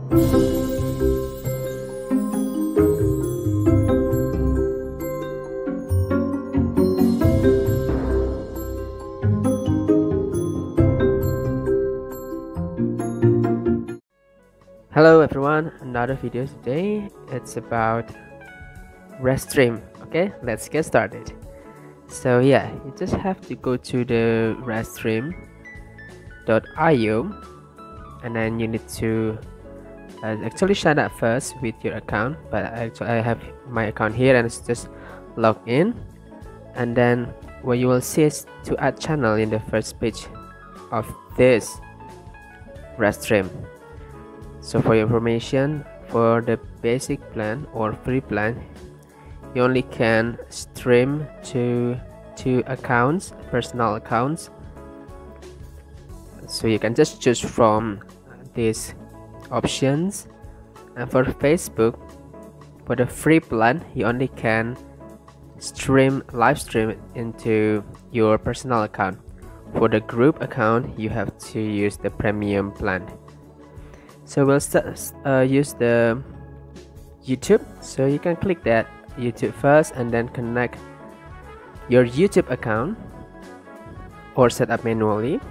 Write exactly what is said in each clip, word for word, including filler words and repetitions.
Hello everyone, another video today. It's about restream. Okay, let's get started. So yeah, you just have to go to the restream dot i o and then you need to uh, actually sign up first with your account, but actually I have my account here and it's just log in, and then what you will see is to add channel in the first page of this restream. So for your information, for the basic plan or free plan, you only can stream to two accounts, personal accounts. So you can just choose from these options. And for Facebook, for the free plan, you only can stream live stream into your personal account. For the group account, you have to use the premium plan. So we'll start, uh, use the YouTube. So you can click that YouTube first and then connect your YouTube account or set up manually,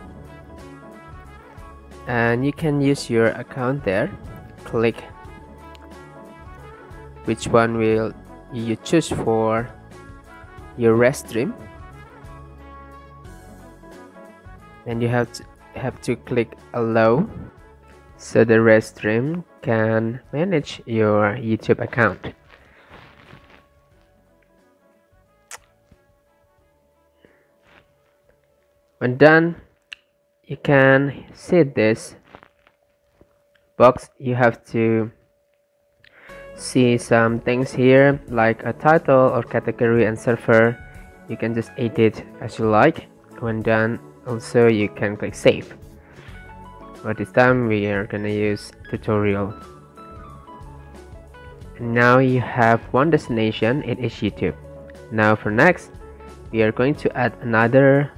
and you can use your account there. Click which one will you choose for your restream, and you have to have to click allow, so the restream can manage your YouTube account. When done, you can see this box. You have to see some things here like a title or category and server. You can just edit as you like. When done, also you can click save. But this time we are gonna use tutorial. And now you have one destination, it is YouTube. Now for next, we are going to add another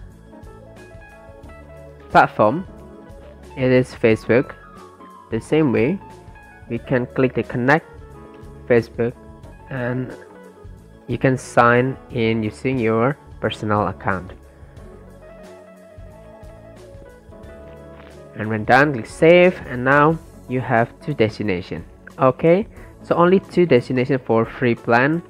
platform. It is Facebook. The same way, we can click the connect Facebook and you can sign in using your personal account. And when done, click save, and now you have two destinations. Okay, so only two destinations for free plan.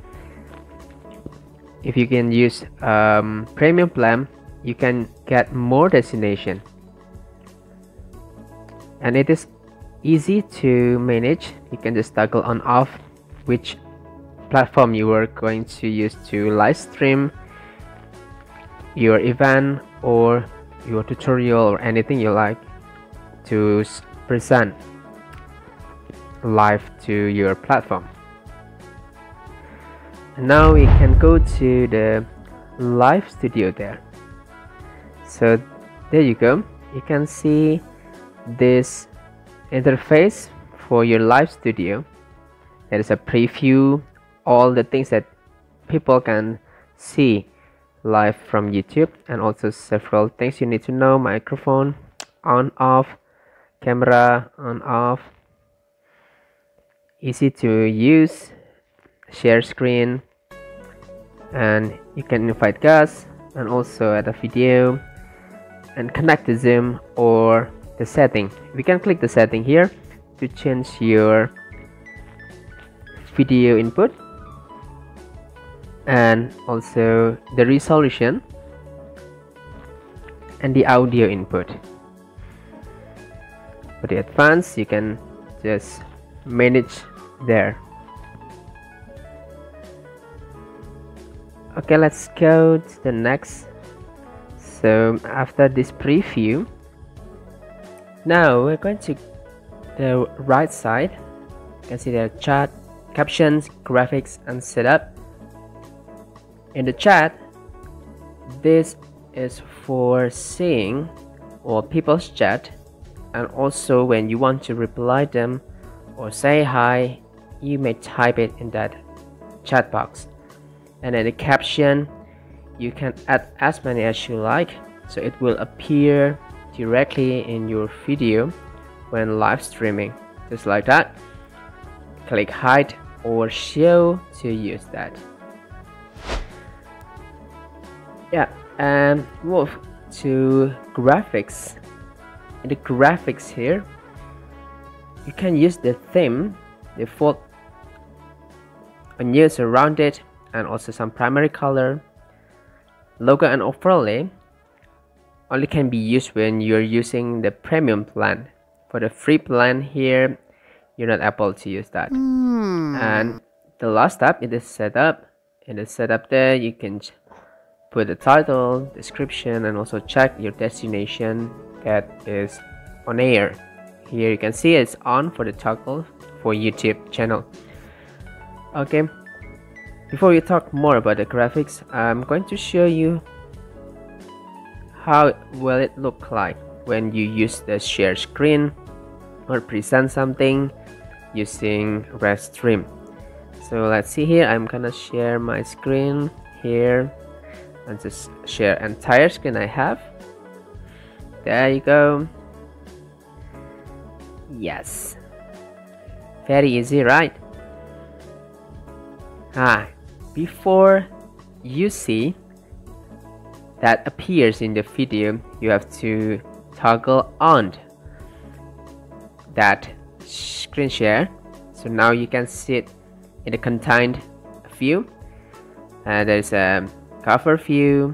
If you can use um, premium plan, you can get more destination, and it is easy to manage. You can just toggle on off which platform you are going to use to live stream your event or your tutorial or anything you like to present live to your platform. And now we can go to the live studio there. So there you go, you can see this interface for your live studio. There is a preview, all the things that people can see live from YouTube, and also several things you need to know: microphone on, off, camera on, off, easy to use, share screen, and you can invite guests and also add a video and connect to Zoom or the setting. We can click the setting here to change your video input and also the resolution and the audio input. For the advanced, you can just manage there. Okay, let's go to the next. So after this preview, now we're going to the right side. You can see the chat, captions, graphics, and setup. In the chat, this is for seeing or people's chat, and also when you want to reply them or say hi, you may type it in that chat box. And then the caption, you can add as many as you like, so it will appear directly in your video when live streaming. just like that. Click hide or show to use that. Yeah, and move to graphics. In the graphics here, you can use the theme, default unused around it, and also some primary color. Logo and overlay only can be used when you're using the premium plan. For the free plan here, you're not able to use that. Mm. And the last step is the setup. In the setup there, you can put the title, description, and also check your destination that is on air. Here you can see it's on for the toggle for YouTube channel. Okay, before we talk more about the graphics, I'm going to show you how will it look like when you use the share screen or present something using restream. So let's see here, I'm gonna share my screen here and just share entire screen I have. There you go. Yes, very easy, right? Ah, before you see that appears in the video, you have to toggle on that screen share. So now you can see it in the contained view, and there's a cover view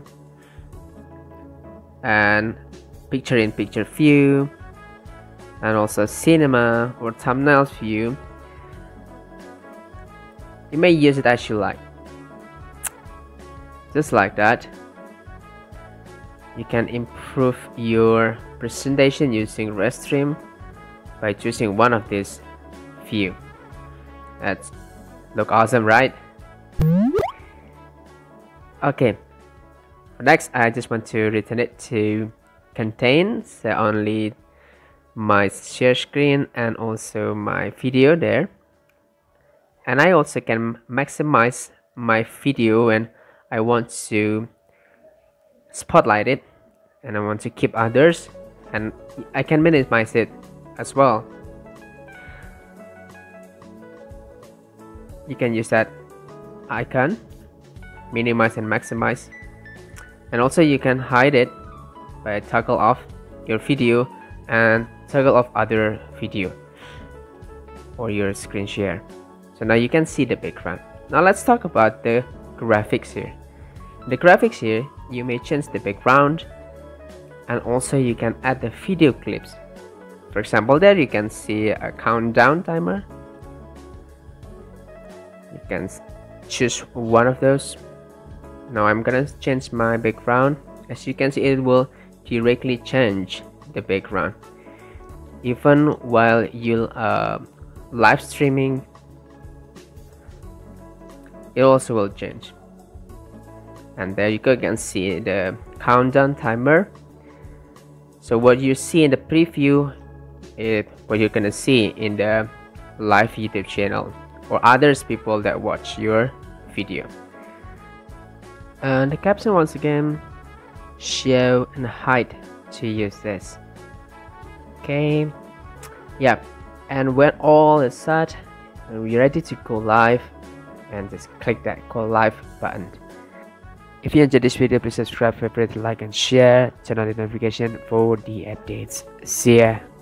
and picture in picture view, and also cinema or thumbnails view. You may use it as you like, just like that. You can improve your presentation using restream by choosing one of these view. That's look awesome, right? Okay, next I just want to return it to contain, so only my share screen and also my video there. And I also can maximize my video when I want to spotlight it and I want to keep others, and I can minimize it as well. You can use that icon, minimize and maximize, and also you can hide it by toggle off your video and toggle off other video or your screen share. So now you can see the background. Now let's talk about the graphics here. The graphics here, you may change the background, and also you can add the video clips. For example, there you can see a countdown timer. You can choose one of those. Now I'm gonna change my background. As you can see, it will directly change the background even while you uh, live streaming. It also will change. And there you go, you can see the countdown timer. So what you see in the preview is what you're gonna see in the live YouTube channel or others people that watch your video. And the caption, once again, show and hide to use this. Okay, yeah, and when all is set and we're ready to go live, and just click that go live button. If you enjoyed this video, please subscribe, favorite, like and share, turn on the notification for the updates. See ya.